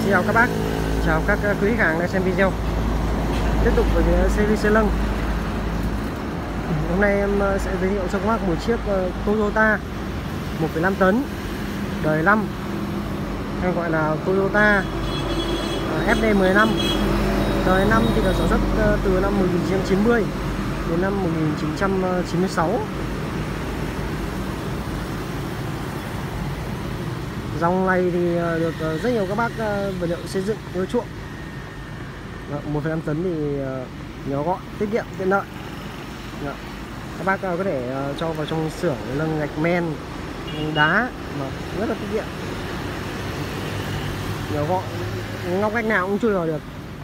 Xin chào các bác, chào các quý khách hàng đang xem video. Tiếp tục với series xe lâng. Hôm nay em sẽ giới thiệu cho các bác một chiếc Toyota 1,5 tấn đời 5, hay gọi là Toyota FD15. Đời 5 thì được sản xuất từ năm 1990 đến năm 1996. Dòng này thì được rất nhiều các bác vật liệu xây dựng ưa chuộng. 1,5 tấn thì nhỏ gọn, tiết kiệm, tiện lợi. Các bác có thể cho vào trong xưởng lâng gạch men, đá mà rất là tiết kiệm, nhỏ gọn, ngóc ngách nào cũng chui vào được.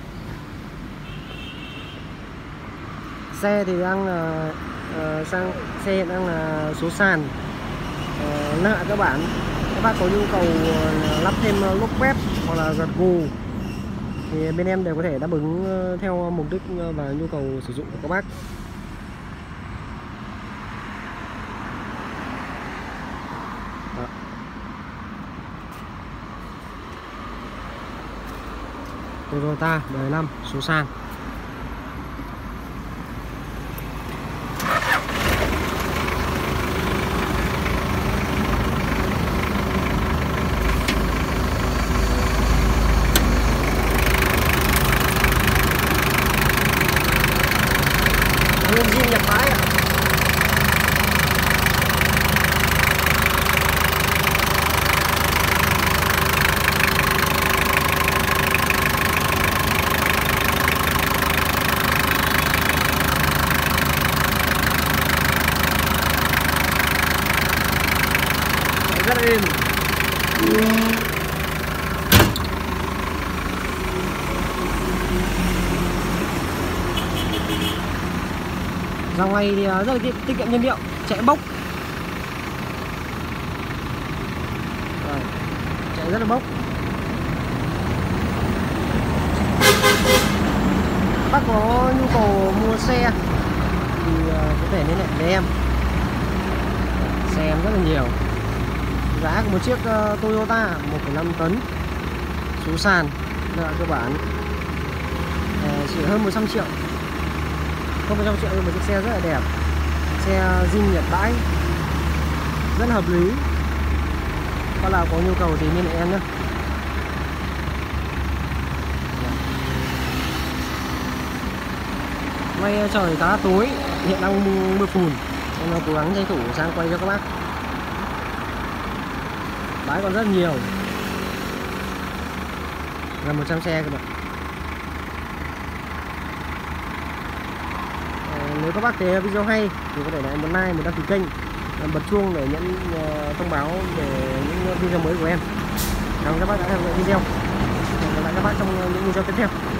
Xe thì đang xe hiện đang là số sàn nâng hạ cơ bản. Các bác có nhu cầu lắp thêm lốp web hoặc là gật gù thì bên em đều có thể đáp ứng theo mục đích và nhu cầu sử dụng của các bác. Toyota đời 5 số sàn. Nguyên zin nhập bãi ạ. Rất là êm. Dòng này thì rất là tiết kiệm nhiên liệu, chạy bốc. Rồi, chạy rất là bốc. Bác có nhu cầu mua xe thì có thể liên hệ với em. Xe em rất là nhiều. Giá của một chiếc Toyota 1,5 tấn số sàn là cơ bản chỉ hơn 100 triệu. Không 100 triệu nhưng một chiếc xe rất là đẹp. Xe zin Nhật bãi, rất là hợp lý. Các nào có nhu cầu thì liên hệ em nhé. Nay trời khá là tối, hiện đang mưa phùn, em cố gắng tranh thủ sang quay cho các bác. Bãi còn rất nhiều, gần 100 xe các bạn. Nếu các bác thấy video hay thì có thể là một like, một đăng ký kênh, bật chuông để nhận thông báo về những video mới của em. Cảm ơn các bác đã theo dõi video. Hẹn gặp lại các bác trong những video tiếp theo.